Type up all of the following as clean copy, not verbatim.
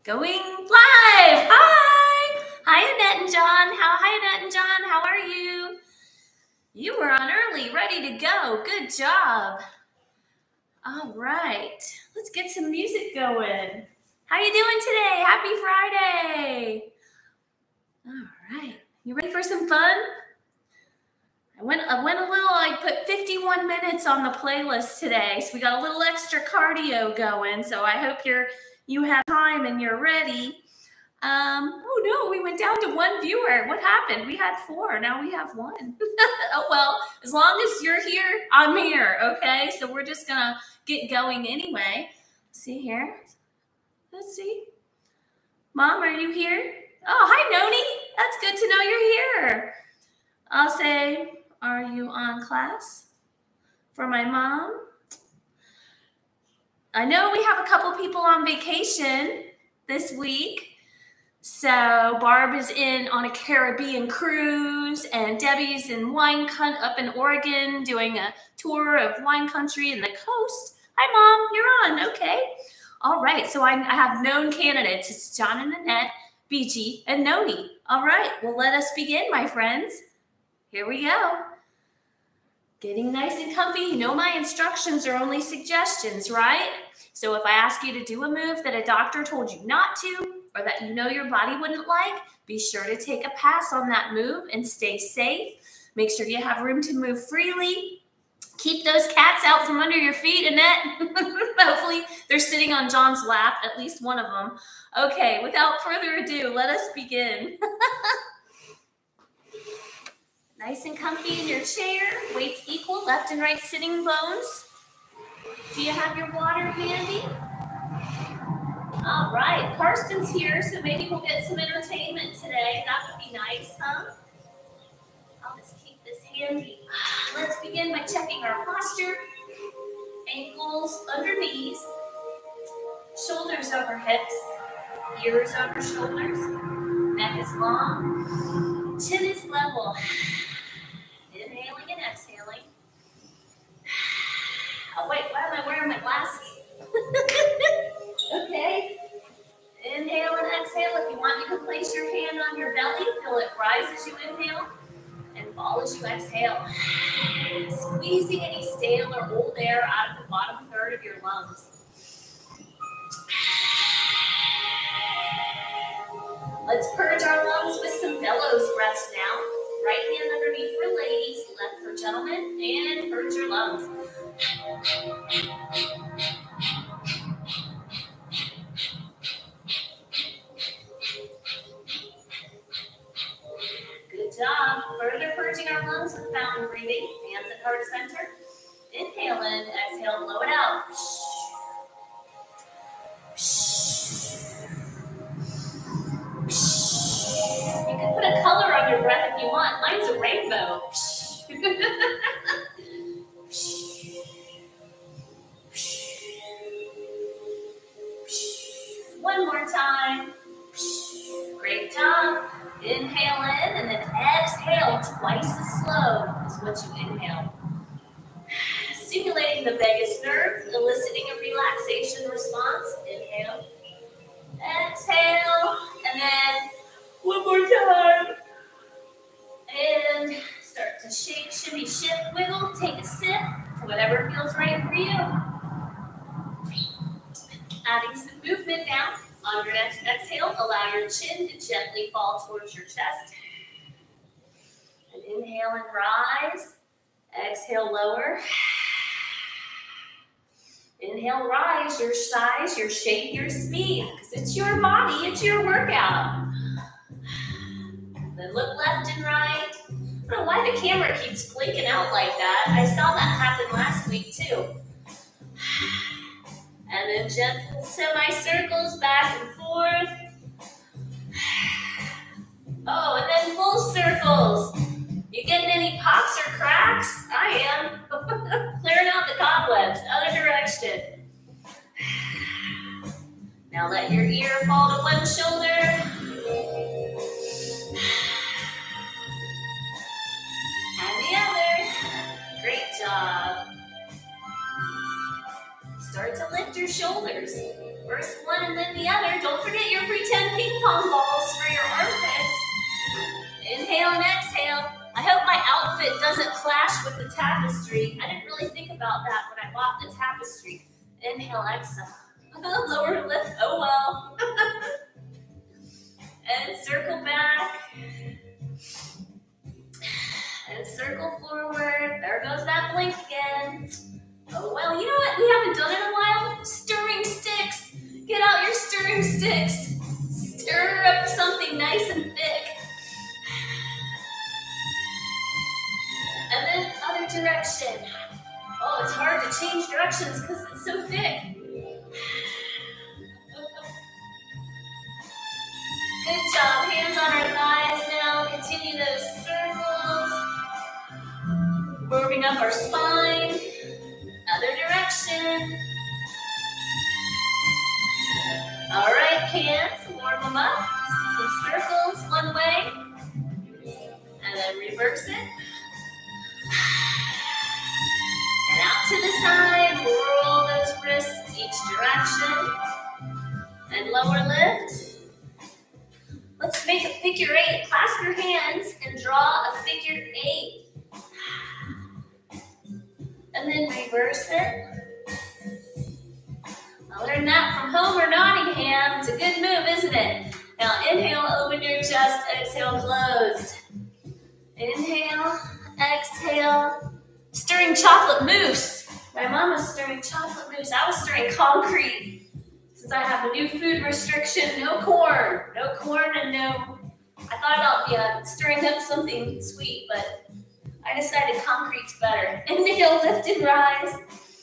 Going live. Hi. Hi, Annette and John. Hi, Annette and John. How are you? You were on early, ready to go. Good job. All right. Let's get some music going. How you doing today? Happy Friday. All right. You ready for some fun? I went a little, I put 51 minutes on the playlist today, so we got a little extra cardio going. So I hope you have time and you're ready. Oh no, we went down to one viewer. What happened? We had 4, now we have 1. Oh well, as long as you're here, I'm here, okay? So we're just gonna get going anyway. See here. Let's see. Mom, are you here? Oh, hi Noni. That's good to know you're here. I'll say, are you on class? For my mom. I know we have a couple people on vacation this week. So Barb is on a Caribbean cruise, and Debbie's in up in Oregon doing a tour of wine country and the coast. Hi, Mom. You're on. Okay. All right. So I have known candidates. It's John and Annette, BG, and Noni. All right. Well, let us begin, my friends. Here we go. Getting nice and comfy. You know my instructions are only suggestions, right? So if I ask you to do a move that a doctor told you not to, or that you know your body wouldn't like, be sure to take a pass on that move and stay safe. Make sure you have room to move freely. Keep those cats out from under your feet, Annette. Hopefully they're sitting on John's lap, at least one of them. Okay, without further ado, let us begin. Nice and comfy in your chair. Weights equal, left and right sitting bones. Do you have your water handy? All right, Karsten's here, so maybe we'll get some entertainment today. That would be nice, huh? I'll just keep this handy. Let's begin by checking our posture. Ankles under knees, shoulders over hips, ears over shoulders, neck is long, chin is level. Inhaling and exhaling. Oh wait, why am I wearing my glasses? Okay. Inhale and exhale. If you want, you can place your hand on your belly. Feel it rise as you inhale and fall as you exhale. Squeezing any stale or old air out of the bottom third of your lungs. Let's purge our lungs with some bellows breaths now. Right hand underneath for ladies, left for gentlemen, and purge your lungs. Good job. Further purging our lungs with fountain breathing. Hands at heart center. Inhale in, exhale, blow it out. You can put a color on your breath if you want. Mine's a rainbow. One more time. Great job. Inhale in and then exhale twice as slow as what you inhale. Stimulating the vagus nerve, eliciting a relaxation response. Inhale. Exhale. And then one more time. And start to shake, shimmy, shift, wiggle. Take a sip to whatever feels right for you. Adding some movement now. On your next exhale, allow your chin to gently fall towards your chest. And inhale and rise. Exhale, lower. Inhale, rise your size, your shape, your speed. Because it's your body, it's your workout. Then look left and right. I don't know why the camera keeps blinking out like that. I saw that happen last week too. And then gentle semicircles back and forth. Oh, and then full circles. You getting any pops or cracks? I am. Clearing out the cobwebs. Other direction. Now let your ear fall to one shoulder. And the other. Great job. Start to lift your shoulders. First one and then the other. Don't forget your outfit doesn't clash with the tapestry. I didn't really think about that when I bought the tapestry. Inhale, exhale. Lower lift, oh well. And circle back. And circle forward. There goes that blink again. Oh well, you know what we haven't done in a while? Stirring sticks. Get out your stirring sticks. Stir up something nice and thick. And then other direction. Oh, it's hard to change directions because it's so thick. Good job. Hands on our thighs now. Continue those circles. Warming up our spine. Other direction. All right, hands. Warm them up. Some circles one way. And then reverse it. And out to the side. Roll those wrists each direction. And lower lift. Let's make a figure eight. Clasp your hands and draw a figure eight. And then reverse it. I learned that from Homer Nottingham. It's a good move, isn't it? Now inhale, open your chest, exhale, closed. Inhale, exhale. Stirring chocolate mousse. My mom was stirring chocolate mousse. I was stirring concrete. Since I have a new food restriction, no corn. No corn and no... I thought about stirring up something sweet, but I decided concrete's better. Inhale, lift and rise.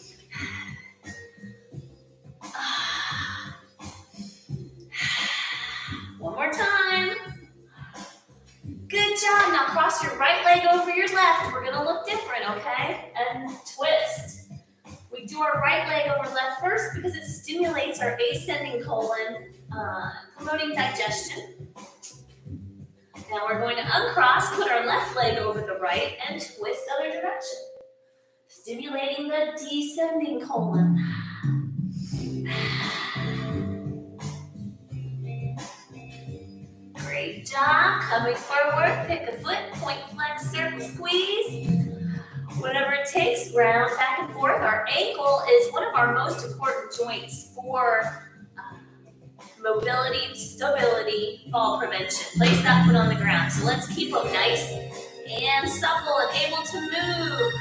One more time. Good job. Now cross your right leg over your left. We're going to look different, okay? And twist. We do our right leg over left first because it stimulates our ascending colon, promoting digestion. Now we're going to uncross, put our left leg over the right, and twist other direction. Stimulating the descending colon. Great job. Coming forward, pick a foot, point, flex, circle, squeeze. Whatever it takes, round back and forth. Our ankle is one of our most important joints for mobility, stability, fall prevention. Place that foot on the ground. So let's keep them nice and supple and able to move.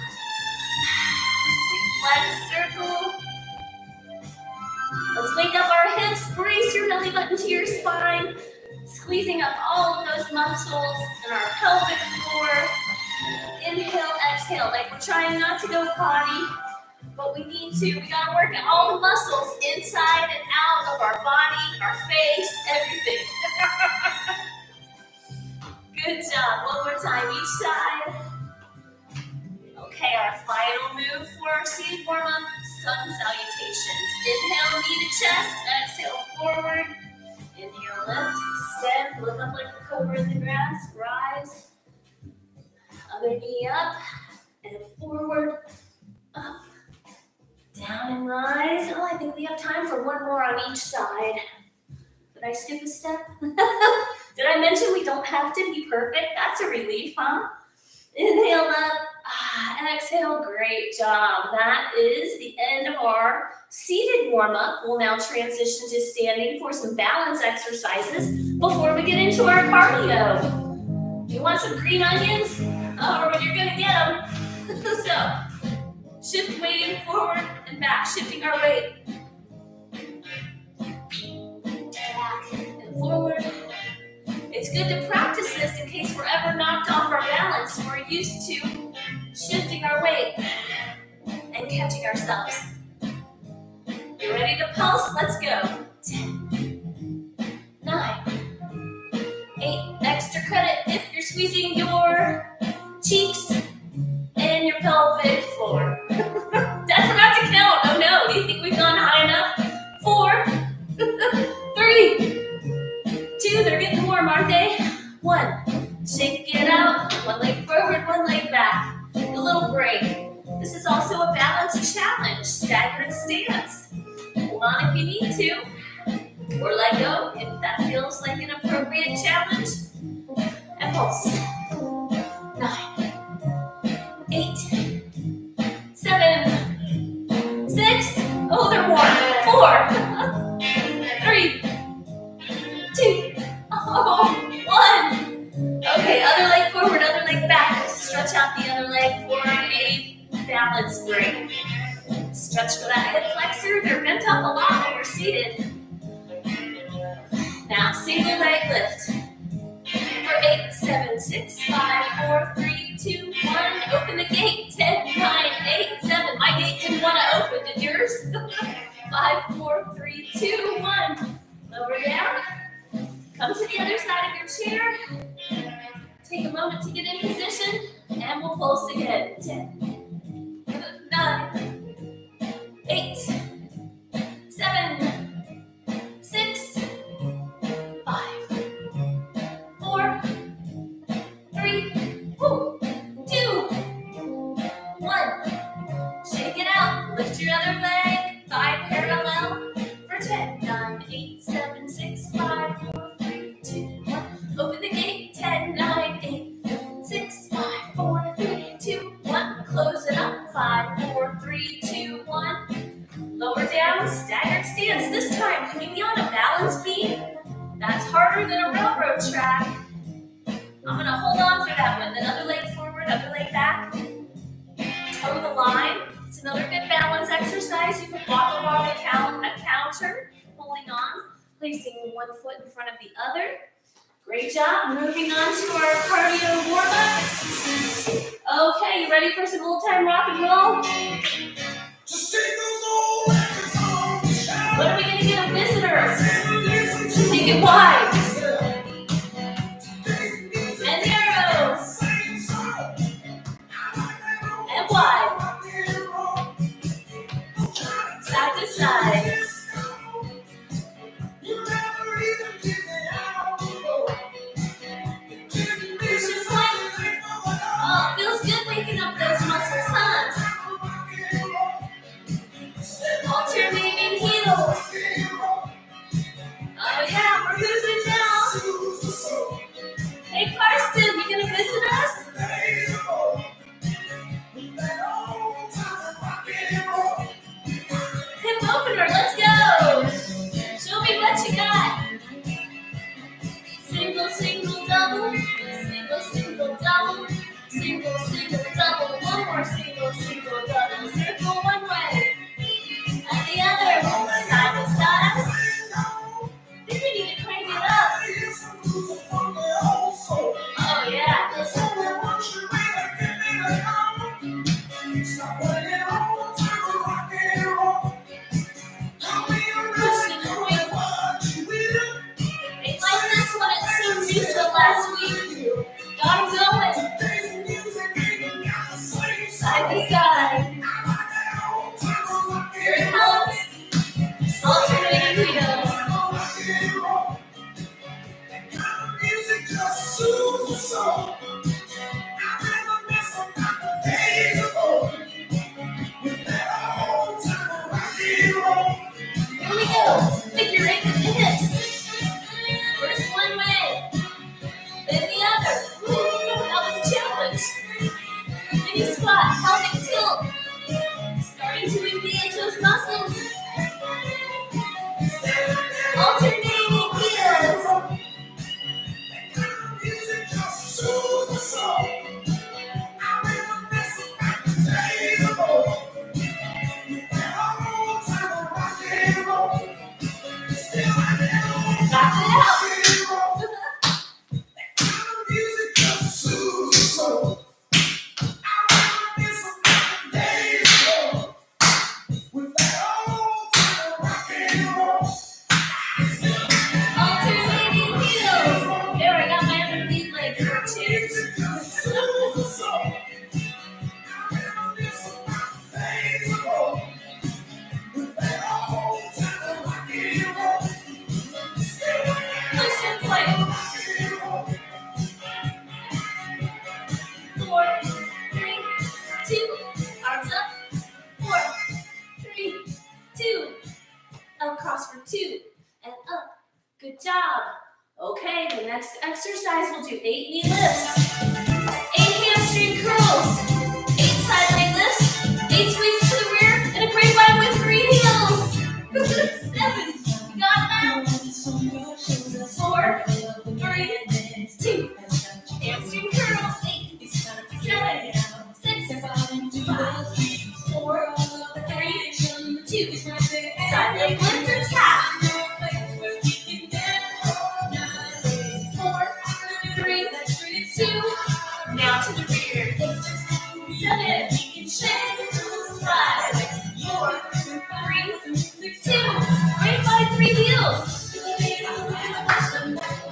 Flex, circle. Let's wake up our hips. Brace your belly button to your spine. Squeezing up all of those muscles in our pelvic floor. Inhale, exhale, like we're trying not to go potty, but we need to. We gotta work at all the muscles inside and out of our body, our face, everything. Good job. One more time, each side. Okay, our final move for our seated warm-up, sun salutations. Inhale, knee to chest, exhale, forward. Inhale, lift, extend, look up like a cobra in the grass, rise. Other knee up, and forward, up, down and rise. Oh, I think we have time for one more on each side. Did I skip a step? Did I mention we don't have to be perfect? That's a relief, huh? Inhale up, exhale, great job. That is the end of our seated warm-up. We'll now transition to standing for some balance exercises before we get into our cardio. You want some green onions? Oh, you're gonna get them. So, shift weight forward and back, shifting our weight. Back and forward. It's good to practice this in case we're ever knocked off our balance. We're used to shifting our weight and catching ourselves. You ready to pulse? Let's go. 10, 9, 8, extra credit if you're squeezing your cheeks and your pelvic floor. I forgot to count. Oh no, do you think we've gone high enough? 4, 3, 2, they're getting warm, aren't they? 1, shake it out. One leg forward, one leg back. A little break. This is also a balance challenge, staggered stance. Hold on if you need to, or let go if that feels like an appropriate challenge. And pulse. 9, Stretch for that hip flexor. They're bent up a lot when we're seated. Now, single leg lift. For 8, 7, 6, 5, 4, 3, 2, 1. Open the gate. 10, 9, 8, 7. My gate didn't want to open. Did yours? 5, 4, 3, 2, 1. Lower down. Come to the other side of your chair. Take a moment to get in position, and we'll pulse again. 10, 9, 8, 7, 6, 5, 4, 3, 2, 1. Shake it out. Lift your other leg. Thigh parallel. For 10, 9, 8, 7, 6, 5, 4, 3, 2, 1. Open the gate. 10, 9, 8, 6, 5, 4, 3, 2, 1. Close it up. 5, 4, 3, 2, 1. Lower down. Staggered stance. This time, can you be on a balance beam? That's harder than a railroad track. I'm going to hold on for that one. Another leg forward, other leg back. Toe the line. It's another good balance exercise. You can walk along a counter, holding on, placing one foot in front of the other. Great job. Moving on to our cardio warm-up. Okay, you ready for some old-time rock and roll? What are we going to get a visitor? Take it wide. And narrow. And wide. Side to side. Oh, feels good waking up those muscles, huh? Alternating heels. Oh yeah, we're moving now. Hey Karsten, you gonna visit us? Hip opener, let's go. Show me what you got. Single, single, double. Single, single, double. Single, single, double. One more single, single, double. Circle one way. And the other. Side to side. I think we need to crank it up. Oh yeah. Last week, got him going. Side to side. Here it comes. Alternating heels. Here we go. Figure eight with the hips. First one way. Then the other. That was a challenge. Mini squat, pelvic tilt. Starting to engage those muscles. Alternating heels. Back it out. Good job. Okay, the next exercise, we'll do 8 knee lifts, 8 hamstring curls, 8 side leg lifts, 8 sweeps to the rear, and a grapevine with 3 heels. 7, you got that? 4, 3, 2, hamstring curls, 8, 7, 6, 5, 4, 3,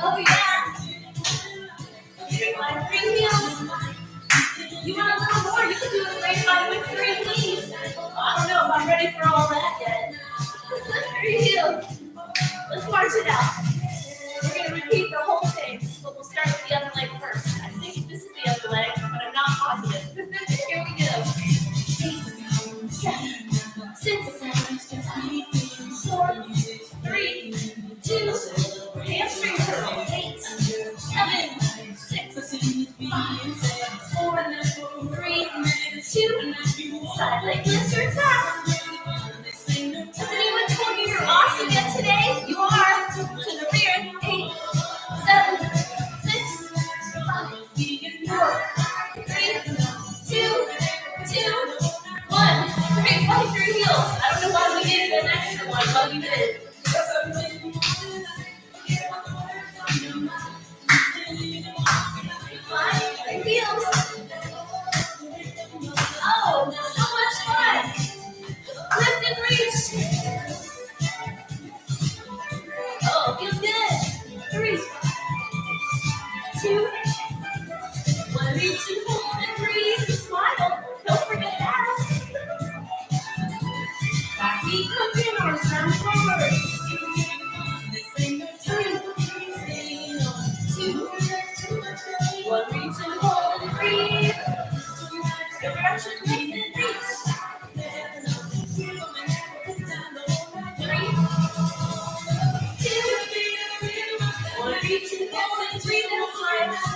Oh yeah. 3 heels. You want a little more? You can do a grapevine with 3 knees. I don't know if I'm ready for all that yet. 3 heels. Let's march it out. We're going to repeat the whole thing, but we'll start with the other leg first. I think this is the other leg, but I'm not positive. Here we go. 8, 7, 6, 4, 3, 2, hamstring curl. 8, 7, 6, 5, 4, 3, 2, side leg lift or tap. Has anyone told you you're awesome yet today? You are. To the rear. 8, 7, 6, 5, 4, 3, 2, 1. Great, by 3 heels. I don't know why we did an extra one, but we did. 5 heels. Oh, so much fun. Lift and reach. Oh, feels good. 3, 2, 1. Reach and hold and breathe. Smile. Don't forget that. Back knee comes in, arms down forward. 3, 2, 1. Reach and hold and breathe. Direction, lift and reach. 3, 2, 1. Reach and hold and breathe and smile.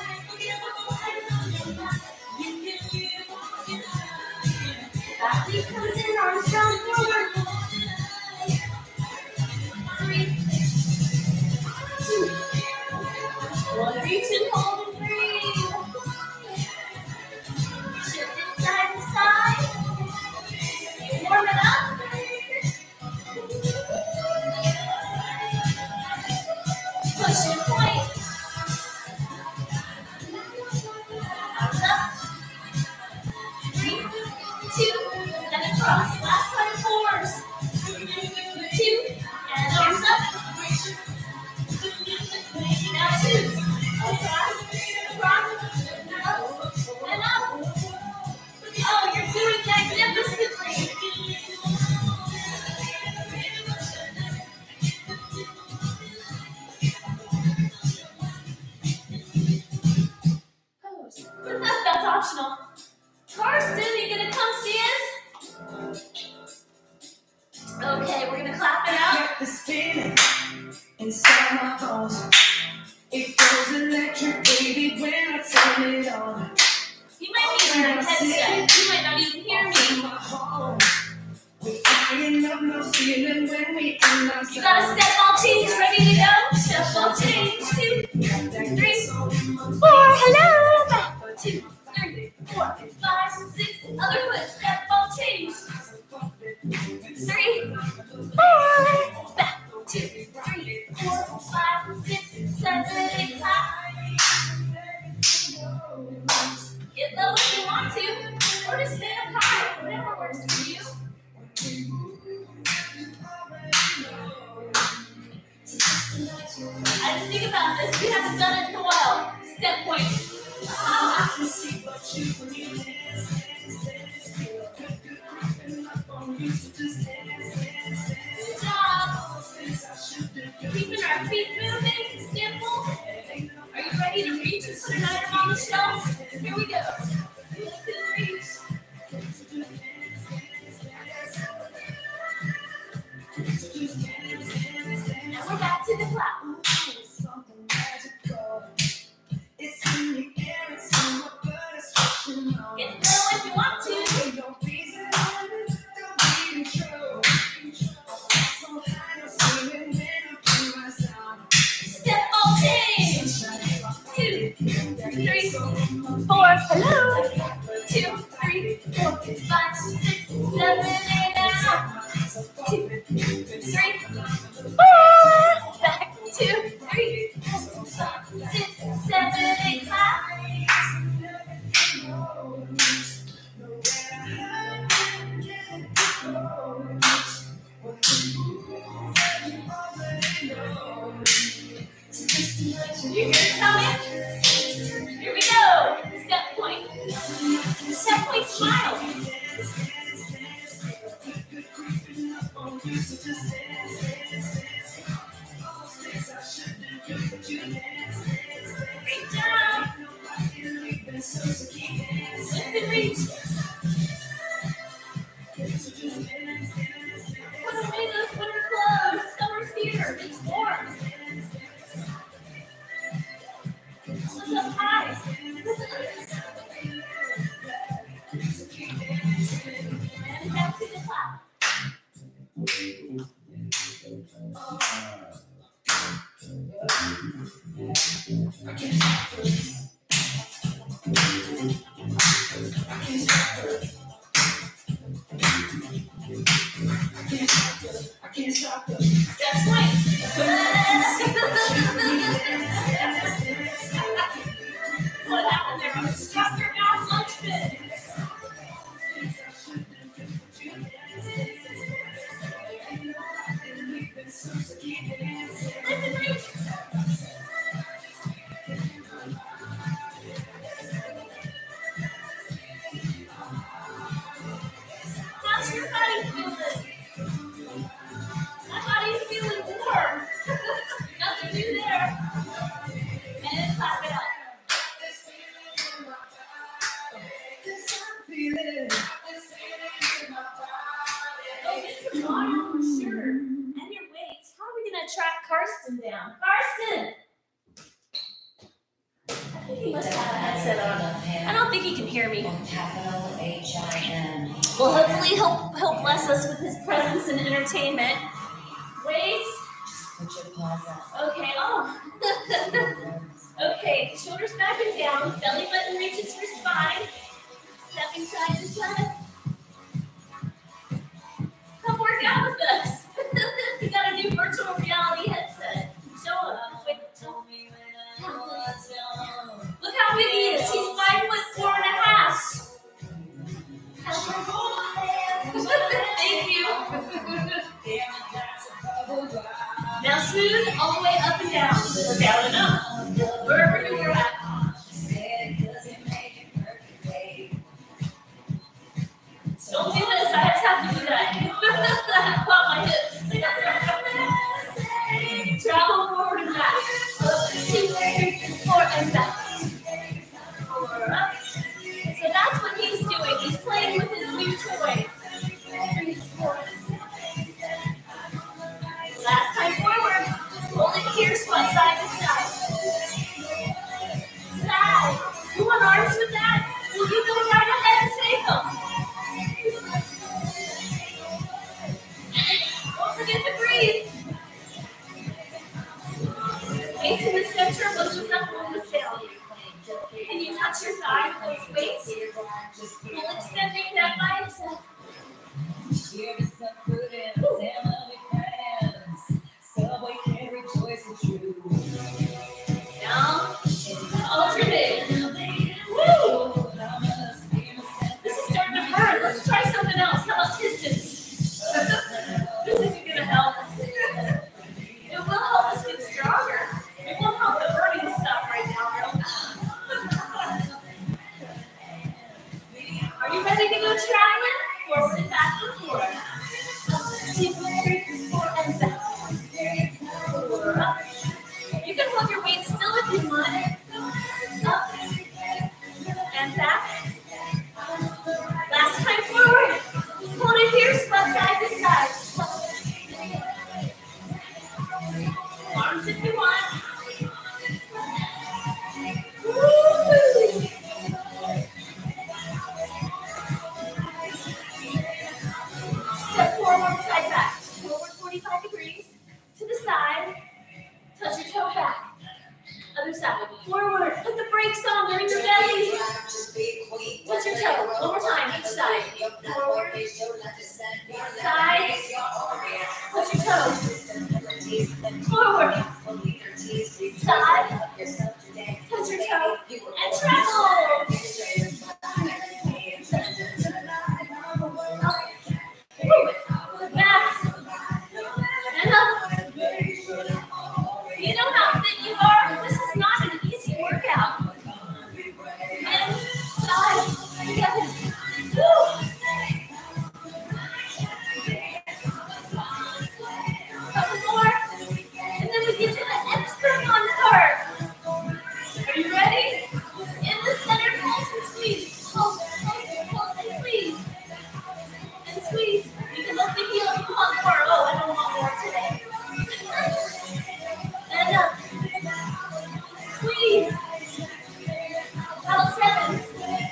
Back knee comes in, arms down forward. 3, 2, 1. Reach and hold and breathe. Shift it side to side. Warm it up. Push and point. Arms up. 3, 2, and across. Last time, 4s. 2, and arms up. Now 2s. Across, up, and up. Oh, you're doing magnificently. Pose. That's optional. Karsten, are you gonna come see us? Okay, we're gonna clap it out. Get this feeling inside my bones. It goes electric, baby, when I turn it on. You might be wearing a headset. You might not even hear me. We're flying up no ceiling when we in our You got a step ball change ready to go? Step ball change. 2, 3, 4. Hello. Back. 2, 3, 4, 5, 6. Other foot. Step ball change. 3, 4. Back. 2, 3, 4, 5, 6, 7, 8. Clap. Get low if you want to, or just stand up high. Whatever works for you. I didn't think about this. We haven't done it in a while. Step point. Good job. Keeping our feet moving. Simple. Are you ready to reach and put an item on the shelf? Here we go. Lift and reach. Now we're back to the clap. Get low if you want to. Step ball change. 2, 3, 4. Hello. 2, 3, 4, 5, 6, 7, 8. Out. 2, 3, 4. Back. 2, 3, 4, 5, 6, 7, 8. Clap. You hear it coming? Here we go. Step point. Step point smile. Great job. Lift and reach. Put away those winter clothes. Summer's here. It's warm. Lift up high. And back to the top. Step point. What happened there? Stop your mouth lunch bit. Lift and reach. How's your body feeling? My body's feeling warm. Nothing new there. And clap it up. Go get some water for sure. And your weights. How are we going to track Karsten down? Karsten! I think he must have a headset on. I don't think he can hear me. Capital H-I-N. Well, hopefully he'll bless us with his presence and entertainment. Weights. Put your paws up. Okay. Oh. Okay. Shoulders back and down. Belly button reaches for spine. Stepping side to side. Come work out with us. You got a new virtual reality headset. Show him. Look how big he is. He's 5'4.5". Thank you. Now smooth all the way up and down. Or down and up. Wherever you were at. Don't do this. I just have to do that. I caught my hips. Travel forward and back. 2, 3, 4, and back. 4 up. So that's what he's doing. He's playing with his new toy. 3, 4. Last time forward. Hold it here, squat side to side. Side. You want arms with that? Well, you go right ahead and take them. Don't forget to breathe. Face in the center, lift us up, hold us down. Can you touch your thigh with those weights? We'll extending that bicep. Now, alternate. Woo! This is starting to burn. Let's try something else. How about distance? This isn't going to help. It will help us get stronger. It won't help the burning stuff right now, girl. Are you ready to go traveling? Forward and back and forth. 2, 3, 4, and back. 4 up. You can hold your weight still if you want. Up and back. Last time forward. Hold it here, squat side to side. Arms if you want. Woo! Step forward, side back. Forward 45 degrees. To the side. Touch your toe back. Other side. Forward. Put the brakes on. They're in your belly. Touch your toe. One more time. Each side. Forward. Side. Touch your toe. Forward. Side. Touch your toe. And travel. Back. And up. You know how that you are. This is not an easy workout. Inside, together. Woo. Couple more. And then we get to the extra fun part. Are you ready? In the center, pulse and squeeze. Pulse, pulse, pulse, and squeeze. And squeeze. You can lift the heel if you want more. Oh, I don't want more today. And up. Squeeze. Count 7. 7, 6,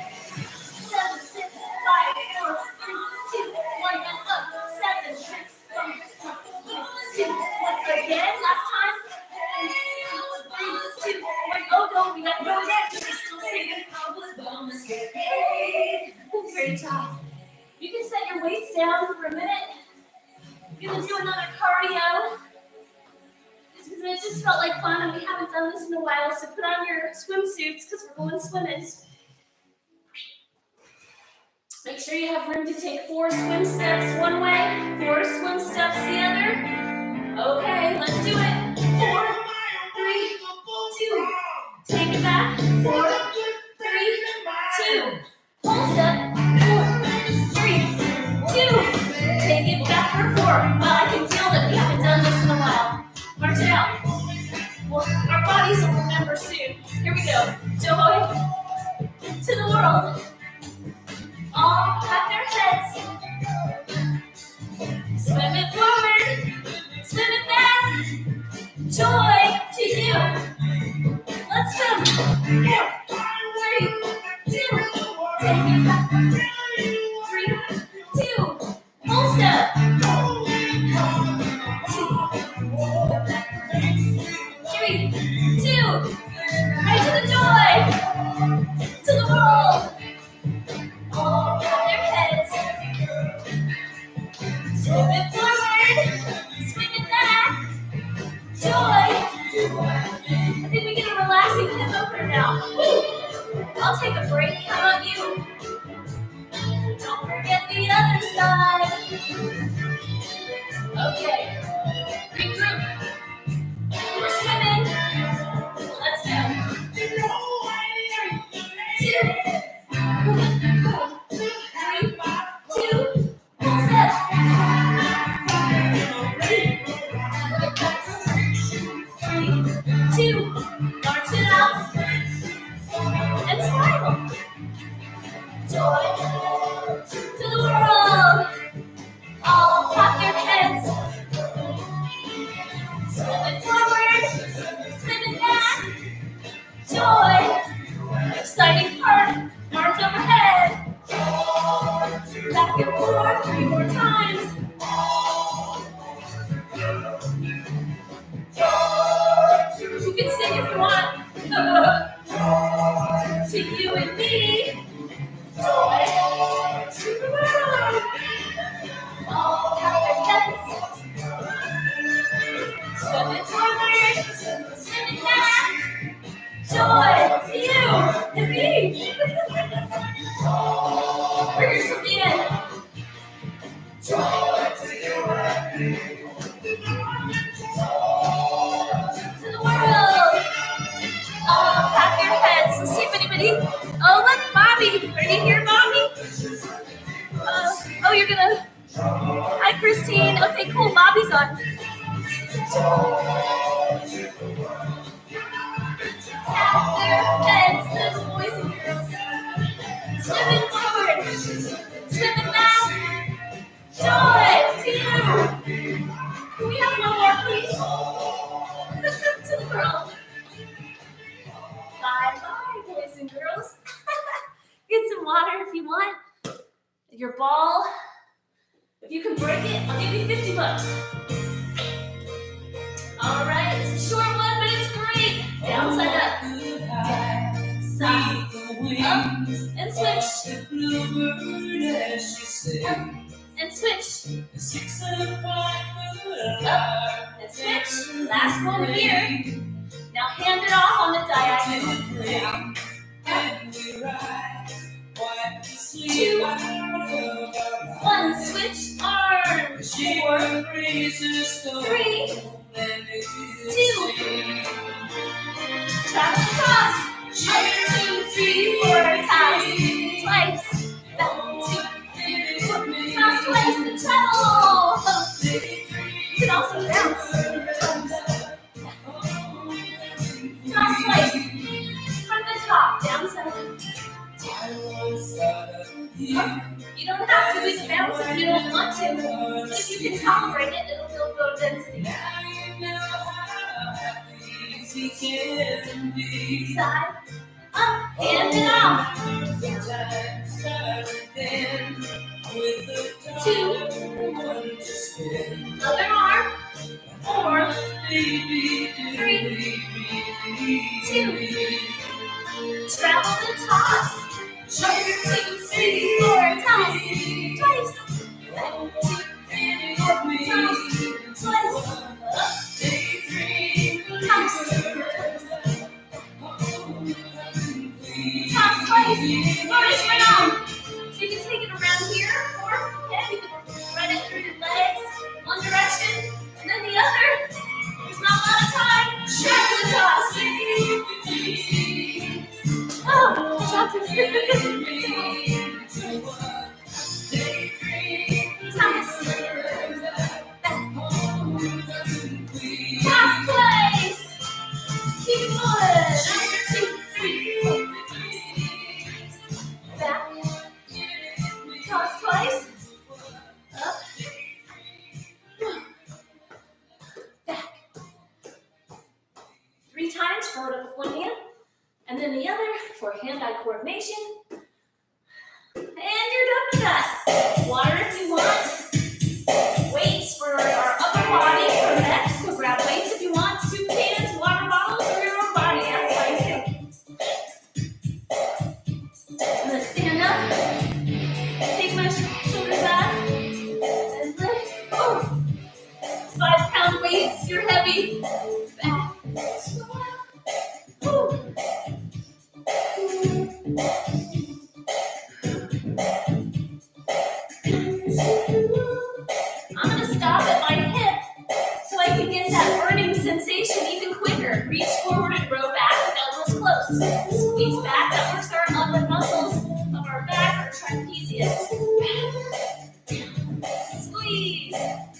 5, 4, 3, 2, 1, and up. 7, 6, 5, 4, 3, 2, 1. Again, last time. 3, 2, 1. Oh no, we got to go again. We're still singing. Great job. You can set your weights down for a minute. You're going to do another cardio. Because it just felt like fun and we haven't done this in a while. So put on your swimsuits because we're going swimming. Make sure you have room to take 4 swim steps one way, 4 swim steps the other. Okay, let's do it. 4, 3, 2. Take it back. 4, 3, 2. Pull step. 4, 3, 2. Take it back for 4. Well, I can feel that we haven't done this in a while. March it out. Well, our bodies will remember soon. Here we go. Joy to the world. All clap their heads. Swim it forward. Swim it back. Joy to you. Let's swim. 4, 3, 2. Take it back. 3, 2. Full step. 3, 2. Right to the joy. To the world. All clap their heads. Swim it forward. Swim it back. Joy. I think we get a relaxing hip opener now. Woo. I'll take a break. How about you? Don't forget the other side. Okay. Regroup. We're swimming. Let's go. 3, 2. 3, 2. Full step. 2. 2. March it out. And smile. Joy to the world. All clap their heads. Swim it forward. Swim it back. Joy. Exciting part. Arms overhead. Back and forth 3 more times. You can sing if you want. To you and me. Joy to the world. All clap their heads. Swim it forward. Swim it back. Joy to you and me. We're here till the end. Joy to you and me. To the world. All clap your heads. Let's see if anybody. Oh, look, Bobby. Are you here, Bobby? Oh, you're gonna. Hi, Christine. Okay, cool. Bobby's on. Tap their heads, little boys and girls. Swimming forward. Swimming back. Joy to you. Can we have one more, please? To the world. Bye-bye, boys and girls. Get some water if you want. Your ball. If you can break it, I'll give you $50. All right, it's a short one, but it's great. Downside up. Side up and switch. Up and switch. Up and switch. Last one here. Now hand it off on the diagonal. Two, 1, switch arms. 4, 3, 2. Travel across. 1, 2, 3, 4, toss. Twice. Back, 2, 3, 4. Toss twice and travel. You can also bounce. Toss twice. From the top, down 7. You don't have to do the bounce if you don't want to. If you can tolerate it, it'll feel low density. Side, up, and then off. 2. Other arm. 4. 3. 2. Travel the toss. 1, 2, 3, 4, toss. Twice. 1, 2, 3, 4, toss. Twice. Toss. Toss twice. Bonus right on. So you can take it around here, or you can run it through your legs, one direction, and then the other. There's not a lot of time. Travel the toss. Oh, toss. Toss twice. Keep going. 1, 2, 3, 4. Back. Toss twice. Up. Back. 3 times. Forward with one hand. And then the other for hand-eye coordination. And you're done with that. Water if you want. Weights for our upper body or neck. So grab weights if you want. Soup cans, water bottles, or your own body. That's fine too. I'm going to stand up. Take my shoulders back. And lift. Oh. 5-pound weights. You're heavy. Back. Woo. I'm going to stop at my hip so I can get that burning sensation even quicker. Reach forward and row back with elbows close. Squeeze back. That works our upper muscles of our back or trapezius. Squeeze.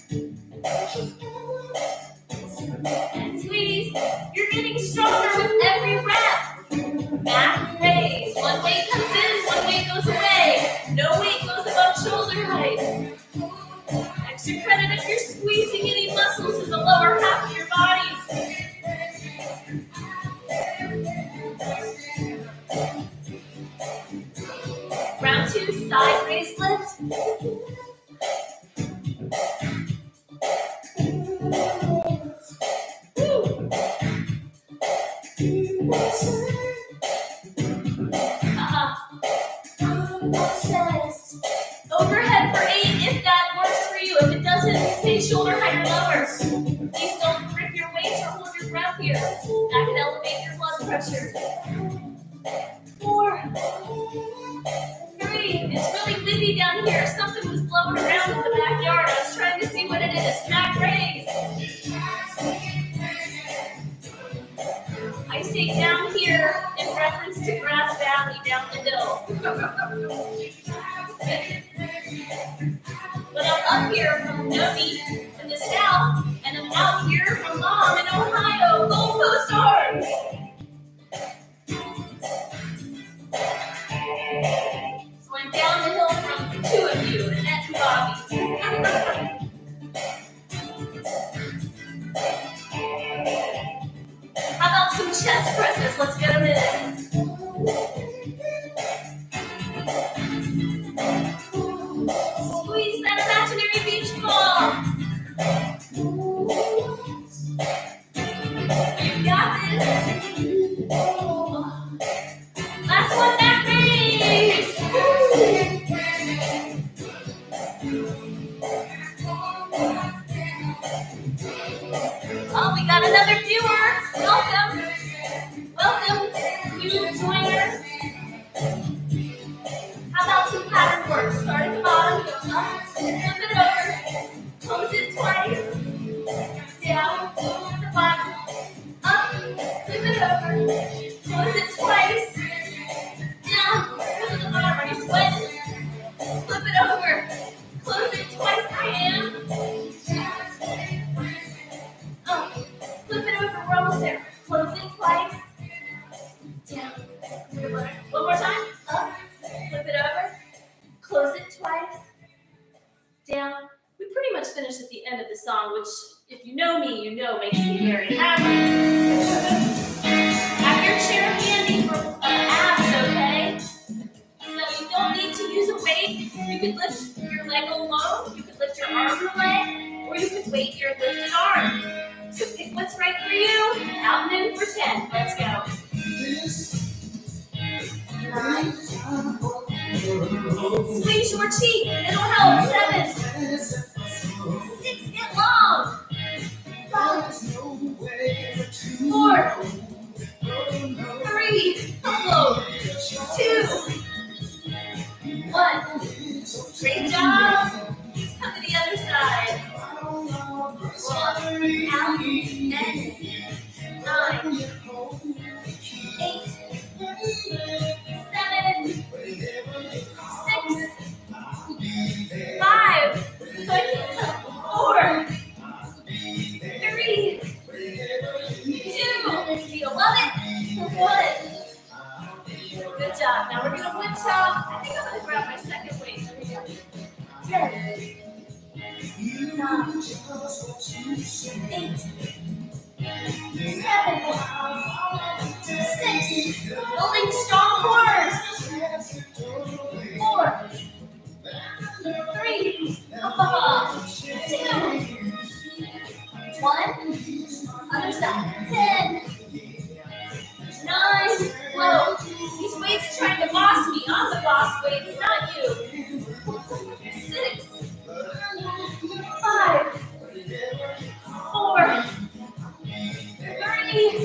And squeeze. You're getting stronger with every rep. Back raise. One weight comes in, one weight goes away. No weight goes above shoulder height. Extra credit if you're squeezing any muscles in the lower half of your body. Round 2, side raise lift. Overhead for 8 if that works for you. If it doesn't, stay shoulder height or lower. Please don't grip your weights or hold your breath here. That can elevate your blood pressure. 4, 3. It's really windy down here. Something was blowing around in the backyard. I was trying to see what it is. Back raise. I say down here in reference to Grass Valley down the hill. But I'm up here from Novi in the south, and I'm out here from Mom in Ohio. Gold Coast Arms. So I'm down the hill from 2 of you, Annette and Bobby. How about some chest presses? Let's get them in. Squeeze that imaginary beach ball. You got this. Last one, back raise. Oh, we got another viewer. Welcome. Welcome, new joiner. How about some pattern work? Start at the bottom, go up, flip it over, pose it twice, down, to the bottom, up, flip it over, Close it twice. Down. Close the arm. Are you sweating? Flip it over. Close it twice. I am. Flip it over. We're almost there. Close it twice. Down. One more time. Up. Flip it over. Close it twice. Down. We pretty much finished at the end of the song, which, if you know me, you know makes me very happy. Have your chair handy for abs, okay? So you don't need to use a weight. You could lift your leg alone, you could lift your arm or leg, or you could weight your lifted arm. So pick what's right for you. Out and in for 10. Let's go. 9. Squeeze your cheek. It'll help. 7. 6. Get long. 5. 4. 3. Elbow. 2. 1. Great job. Come to the other side. 1. Out and 9. 8. 7. 6. 5. 4. 3. 2. Do you love it? 1. Good job. Now we're going to wood chop. I think I'm going to grab my second weight. Here we go. 10. 9. 8. 7. 6. Building strong cores. 4. 3. 2. 1. Other side. 10. 9. Whoa. These weights are trying to boss me. I'm the boss weights, not you. 6. 5. 4. 3.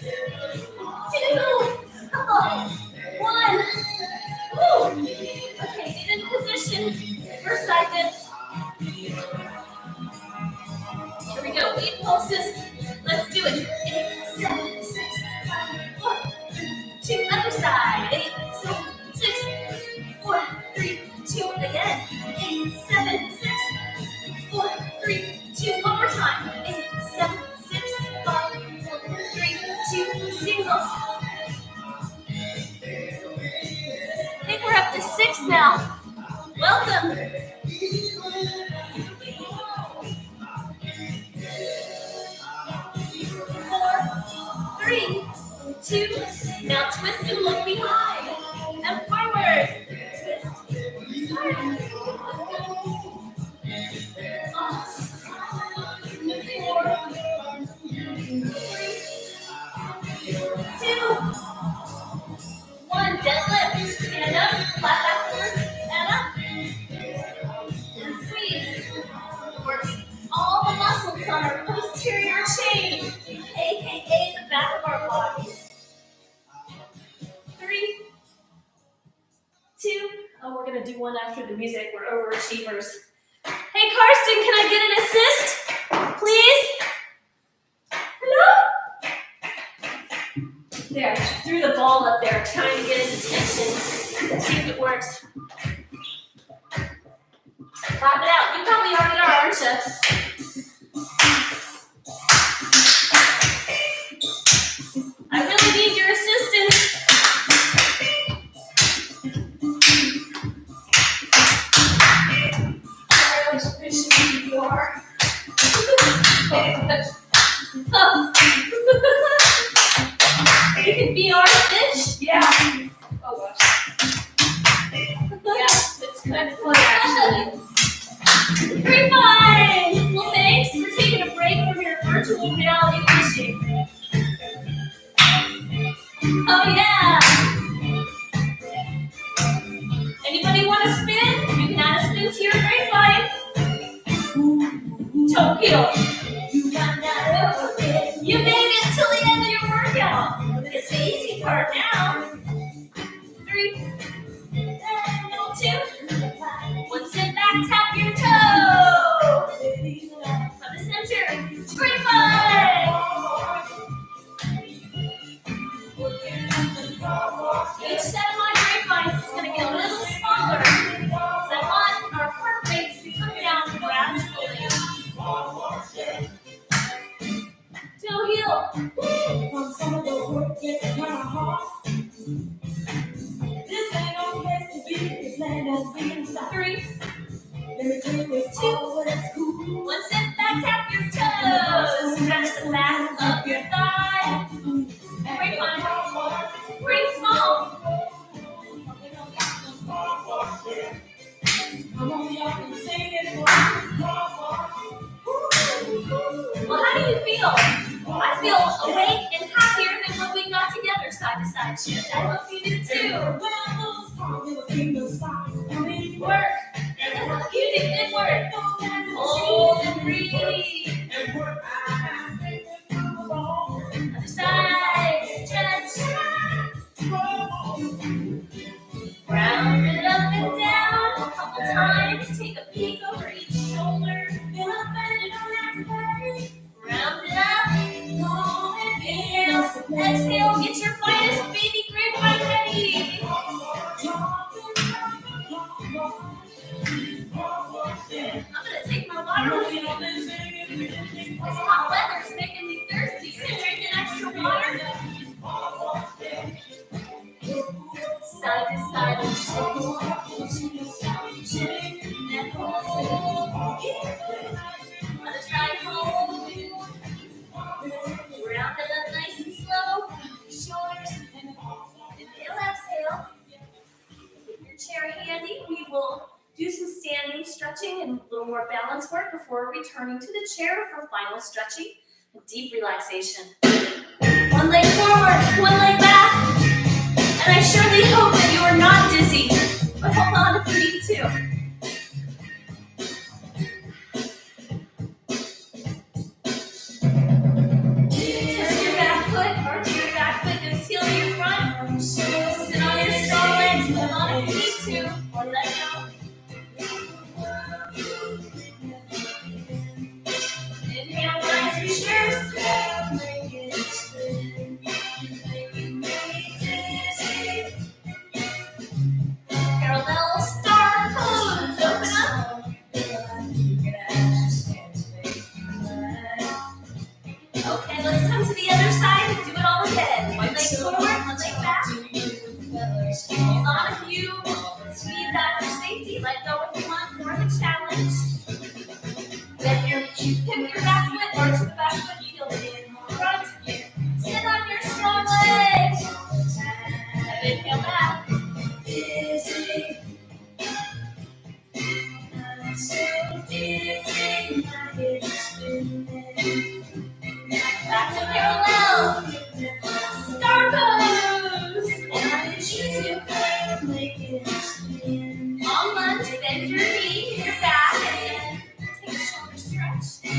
2. 1. Woo. Okay, get in position. First side dips. Here we go. 8 pulses. Let's do it. 8, 7, 6, 5, 4, 2. Other side. 8, 7, 6, 4, 3, 2. Again. 8, 7, 6, 4, 3, 2. One more time. 8, 7, 6, 5, 4, 3, 2. Singles. I think we're up to 6 now. Welcome. 4, 3, 2. Now twist and look behind. And forward. Twist. Forward. 4, 3, 2, 1. Deadlift. Stand up. Flat backward. And up. And squeeze. Works all the muscles on our posterior chain, aka the back of our bodies. 3, 2. Oh, we're gonna do one after the music. We're overachievers. Hey, Karsten, can I get an assist, please? Hello? There, threw the ball up there, trying to get his attention. Let's see if it works. Clap it out. You probably already are, aren't you? I really need your assistance. I was wishing you are. You can be our fish? Yeah. Oh gosh. Yeah, it's kind of fun actually. Grapevine! Well, thanks for taking a break from your virtual reality fishing. Oh yeah! Anybody want to spin? You can add a spin to your grapevine. Tokyo. You made it till the end of your workout. It's the easy part now. 3, 2. 1, sit back, tap your toe. From the center. Grapevine. get kind of hard. This ain't no place to be. This land don't be inside. 3, Let me tell you, it's 2, all that's cool. 1, sit back, tap your toes. Stretch the back of your thigh. Great one. Pretty small. Well, how do you feel? I feel awake and happier than when we got together side to side shift. I hope you do too. Work. I hope you did good work. Hold and breathe. Other side. Stretch. Round it up and down a couple times. Take a peek over each shoulder. Round it up. Inhale. Exhale. Get your finest baby grapevine ready. I'm going to take my water with me. This hot weather's making me thirsty. You're drinking extra water. Side to side and shake. And hold. Other side, hold. Round it up nice and slow. Shoulders. Inhale, exhale. Keep your chair handy. We will do some standing stretching and a little more balance work before returning to the chair for final stretching and deep relaxation. One leg forward, one leg back. And I surely hope that you are not dizzy, but hold on if you need to. Turn your back foot, or to your back foot, goes heel to your front. Sit on your strong legs, hold on if you need to, or let go. Inhale, rise, reverse. Parallel star pose. Open up. Okay, let's come to the other side and do it all again. One leg forward, one leg back. Hold on if you need that for safety. Let go if you want more of a challenge. Then pick your back foot or to the back foot heel in front. Sit on your strong legs. And inhale back. Back to parallel. Star pose. Long lunge, bend your knee, your back, and take a shoulder stretch.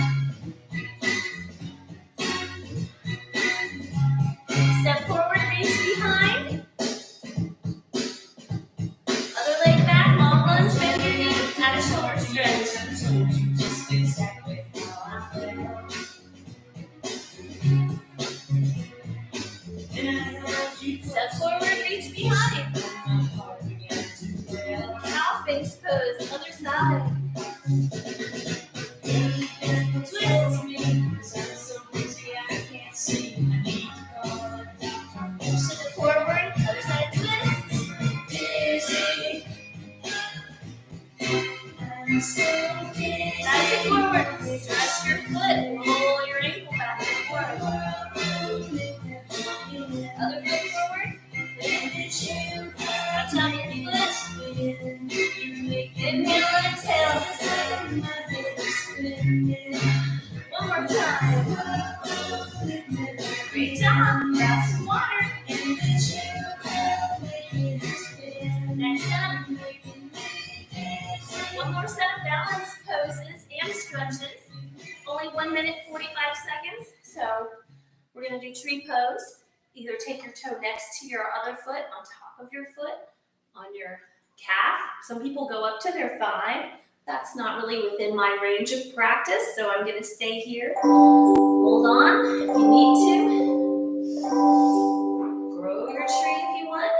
Step forward, reach behind. Other leg back, long lunge, bend your knee, add a shoulder stretch. Step forward, reach behind. Cow face pose, other side. Twist. Step forward, other side twist. Back to forward. Stretch your foot. Roll your ankle back and forth. Other foot forward. Stretch out your foot. Inhale, exhale. One more time. Great job. Grab some water. Next up. One more set of balance poses and stretches. Only 1 minute, 45 seconds. So we're going to do tree pose. Either take your toe next to your other foot, on top of your foot, on your calf. Some people go up to their thigh. That's not really within my range of practice, so I'm going to stay here. Hold on if you need to. Grow your tree if you want.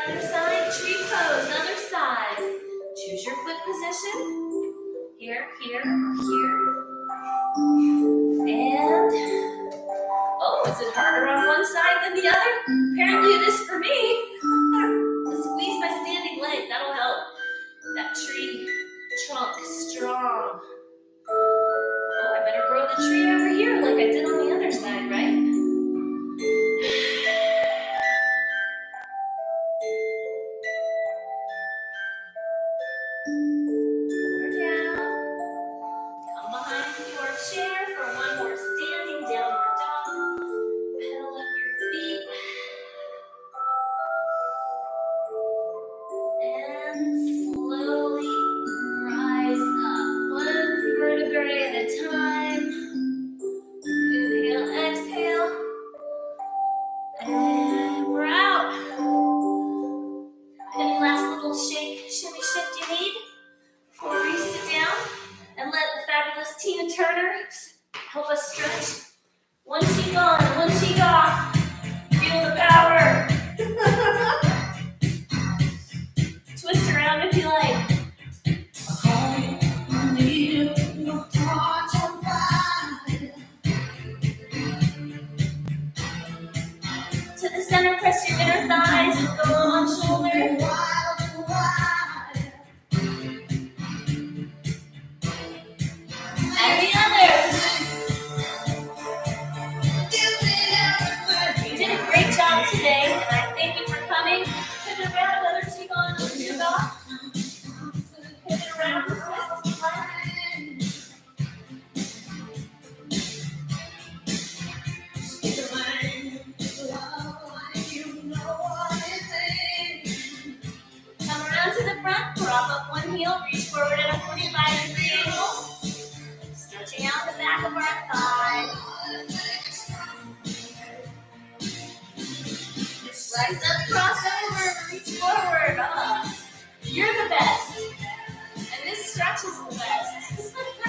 other side, tree pose, other side. Choose your foot position. Here, here, here. And, oh, is it harder on one side than the other? Apparently it is for me. Squeeze my standing leg, that'll help. That tree trunk strong. Oh, I better grow the tree over here like I did on the other side, right? Over down. Come behind your chair for one more standing downward dog. Pedal up your feet. And slowly rise up. One vertebrae at a time. Inhale, exhale. And we're out. Any last little shake, shimmy shift you need before we sit down and let the fabulous Tina Turner help us stretch. One cheek on, one cheek off. Feel the power. Twist around if you like. To the center, press your inner thighs, go on shoulder. And the other. You did a great job today, and I thank you for coming. Pivot around, other cheek on, other cheek off. Pivot around, twist, come around to the front, prop up one heel, reach forward at a 45-degree angle. Stretching out the back of our thigh. Rise up, cross over, reach forward. You're the best. And this stretch is the best.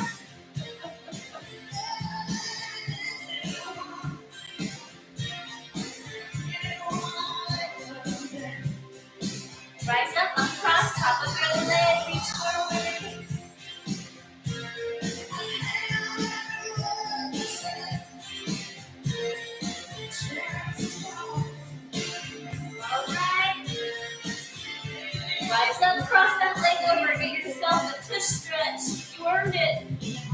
Rise up, uncross, top of your leg, reach forward. Alright. Rise up, cross that leg over, get yourself a tush stretch. You earned it.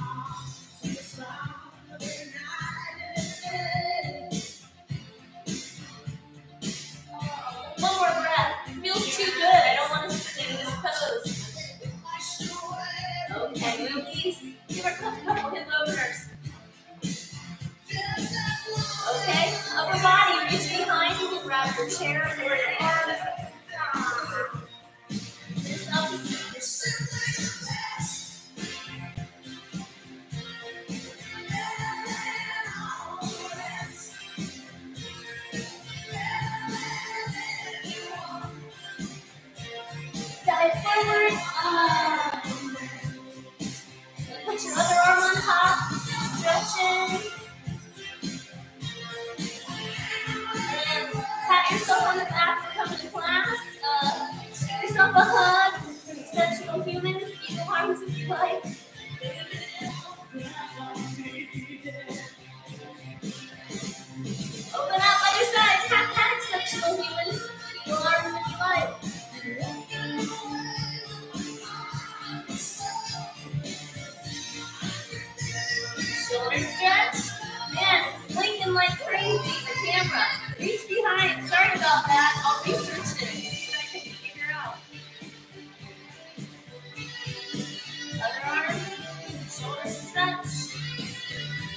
One more breath. Feels too good. I don't want to stay in this pose. Okay, release. Give a couple hip openers. Okay, upper body, reach behind. You can grab your chair or your arms. This up. Dive forward. Put your other arm on top. Stretching. And pat yourself on the back for coming to class. Give yourself a hug. Exceptional humans. Eagle arms if you like. Open up other side. Pat exceptional humans. Eagle arms if you like. Shoulder stretch. Man, it's blinking like crazy, the camera. Reach behind. Sorry about that. I'll research it. See what I can figure out. Other arm. Shoulder stretch.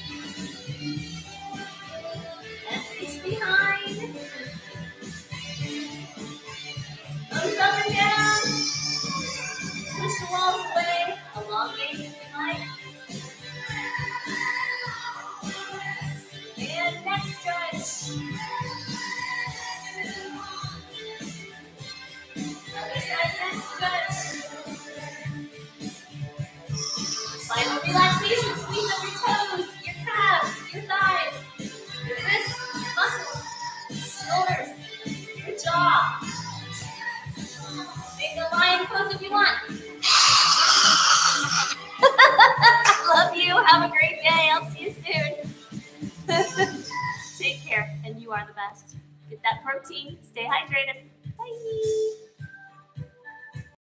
And reach behind. rest. Get that protein. Stay hydrated. Bye.